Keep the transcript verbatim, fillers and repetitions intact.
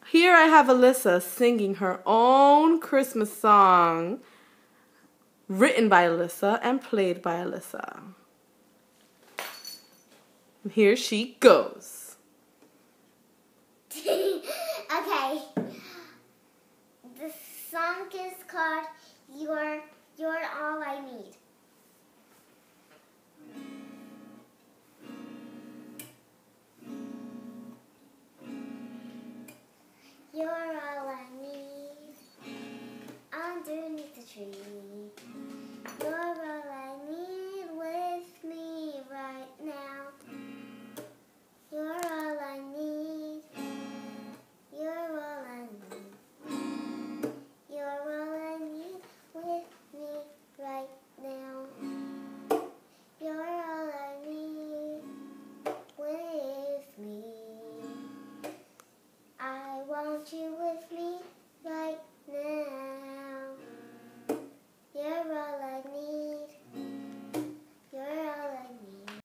Here I have Alyssa singing her own Christmas song, written by Alyssa and played by Alyssa. Here she goes. Okay. The song is called